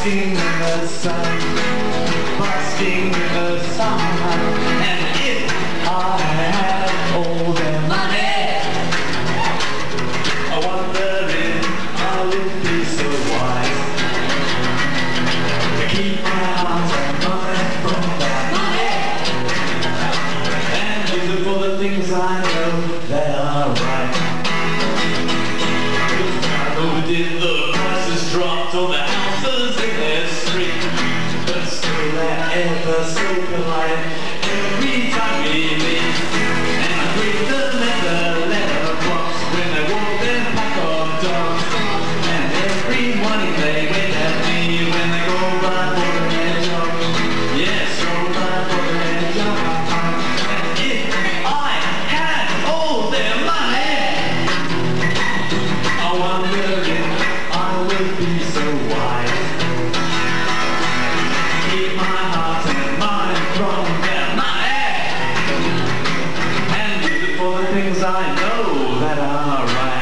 basking in the sun, basking in the sun. And if I had all their money, I wonder if I would be so wise to keep my heart and mind from that money, and use it for the things I know that are right. Did the prices dropped on the houses in their street, but still they're ever so polite every time we meet. And I greet them in the letterbox when they walk their pack of dogs, and every morning they wait at me when they go by for their job. Yes, go by for their job. And if I had all their money, I wonder if I would be so wise. Keep my heart and mind from their money, and use it for the things I know that are right.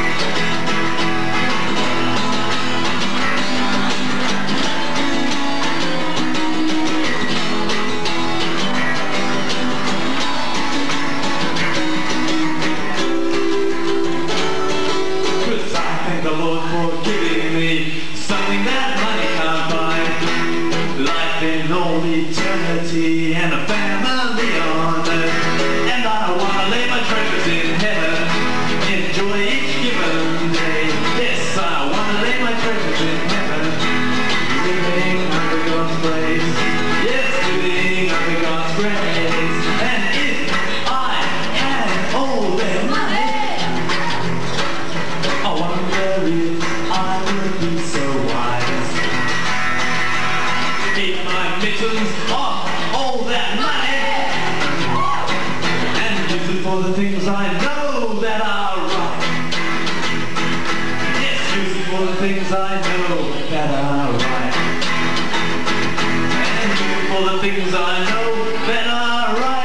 The Lord for giving me something that money can't buy. Life in all eternity and a family on earth. And I want to lay my treasures in heaven, enjoy each given day. Yes, I want to lay my treasures in heaven, living under God's grace. Yes, living under God's grace. And if I had all their money, I wonder if I would be so wise. Keep my mittens off all that money, and use it for the things I know that are right. Yes, use it for the things I know that are right. And use it for the things I know that are right.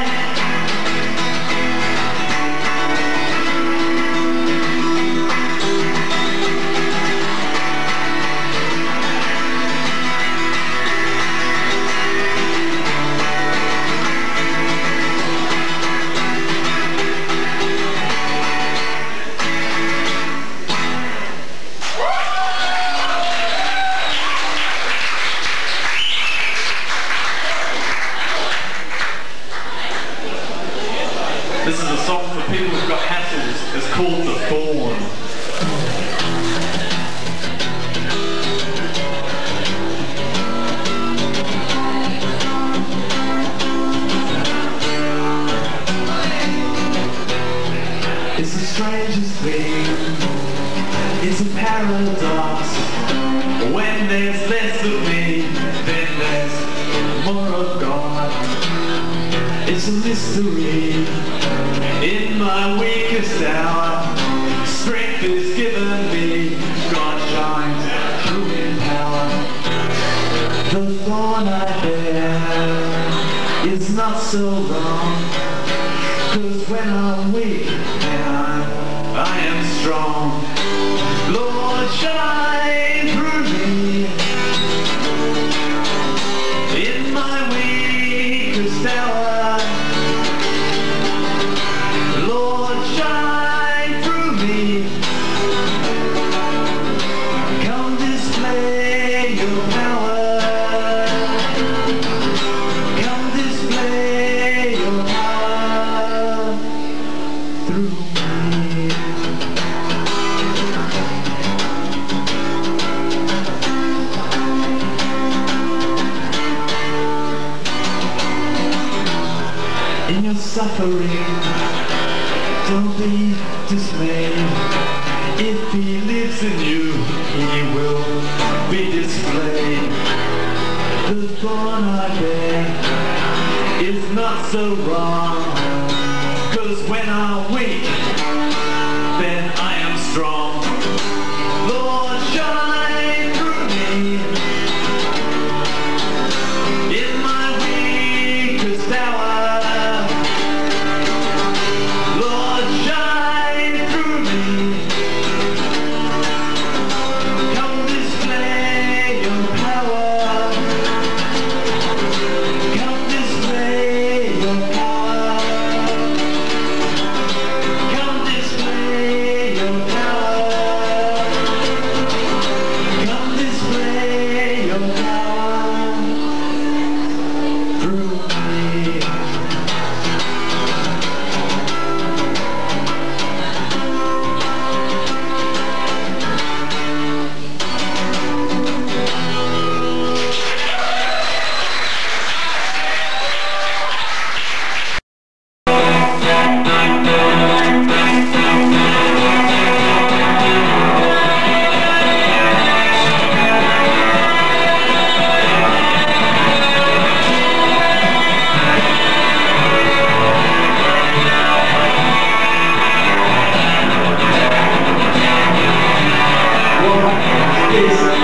This is a song for people who've got hassles. It's called the Thorn. It's the strangest thing. It's a paradox. When there's less of me, then there's more of God. It's a mystery. In my weakest hour, strength is given me. God shines through in power. The thorn I bear is not so wrong, 'cause when I'm weak, then I am strong. Lord, shine through me. In my weakest hour, suffering, don't be dismayed. If he lives in you, he will be displayed. The thorn I bear is not so wrong, 'cause when I'm weak, then I am strong. Lord, shine through me. In my weakest hour, Come display your power.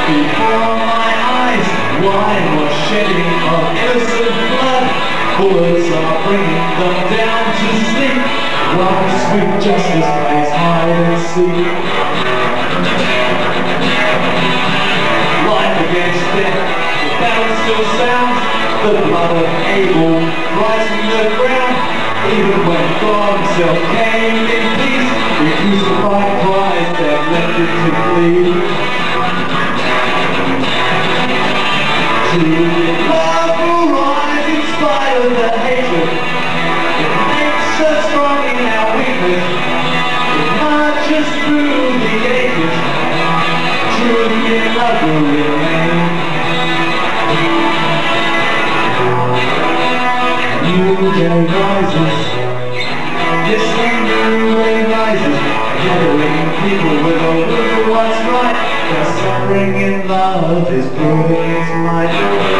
Before my eyes, wine was shedding of innocent blood. Bullets are bringing them down to sleep, while sweet justice plays hide and seek. Life against death, the battle still sounds. The blood of Abel rising the ground. Even when God himself came in peace, the crucified Christ that left it to bleed. Truly, love will rise in spite of the hatred. It makes us strong in our weakness. It marches through the ages. Truly, love will remain. New day rises. This new day rises. Gathering people with a look at what's right. Their suffering in love is proving its might.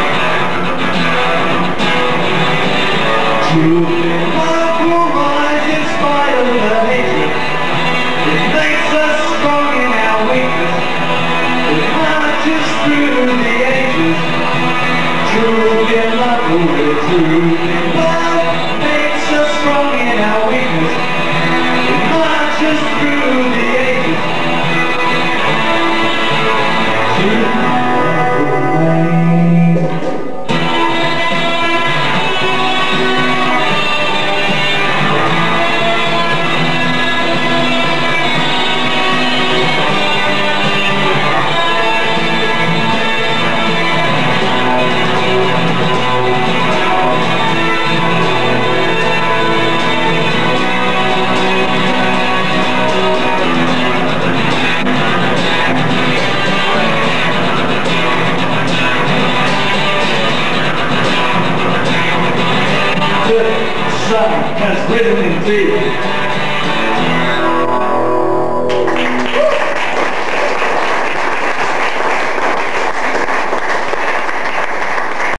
Truth in love will rise in spite of the hatred. It makes us strong in our weakness. It marches through the ages. Truth in love will be true. Love makes us strong in our weakness. It marches through the ages. Truth will remain. The sun has risen indeed.